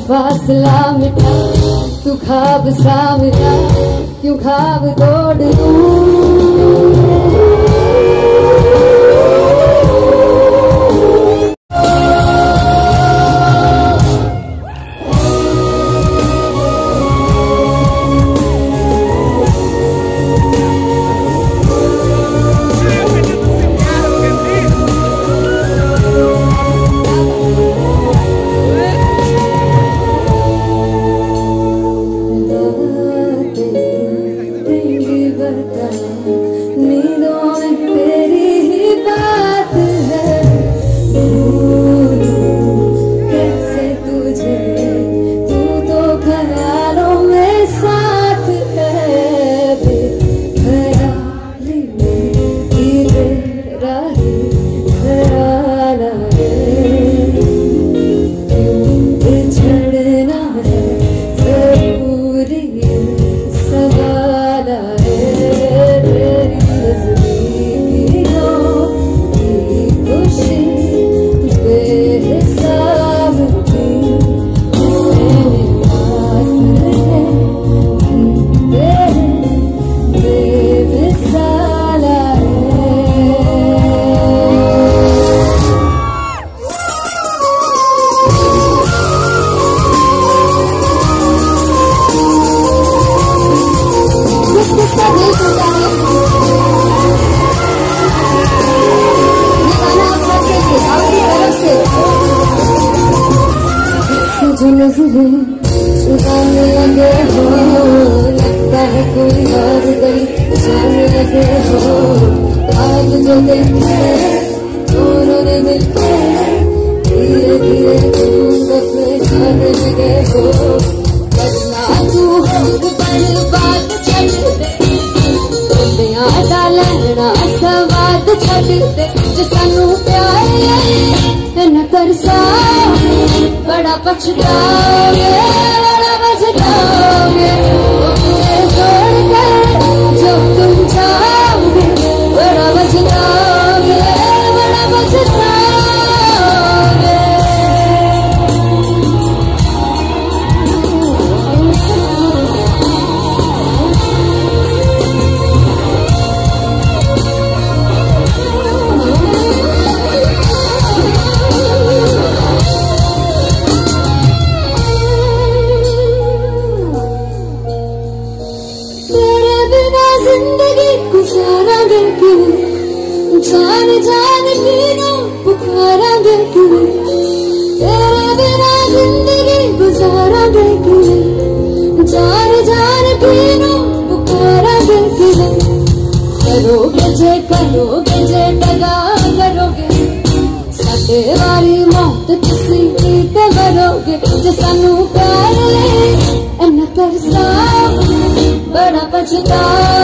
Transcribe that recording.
फासला मिटा तू ख्वाब सा मिटा क्यों ख्वाब तोड़ दूं। चुराने लगे हो लगता है कोई और गई जाने लगे हो आज जो देखते दोनों ने मिलते धीरे धीरे तुम अपने जाने लगे हो करना तू हो पर बात छड़ दे दुनिया दा लैना सवाद छड़ दे जे सानू प्यार न तरसा बड़ा पछताओगे बड़ा पछताओगे मुझे छोड़कर जो तुम चाहोगे बड़ा पछताओगे बड़ा पछताओगे। जान जान की ना पुकारांगे क्यों तेरे बिना जिंदगी गुजारांगे क्यों जान जान की ना पुकारांगे क्यों करोगे जे दगा करोगे साडे वाली मौत तुसी ते मरोगे जे सानू प्यार ले इन्ना तरसा बड़ा पछता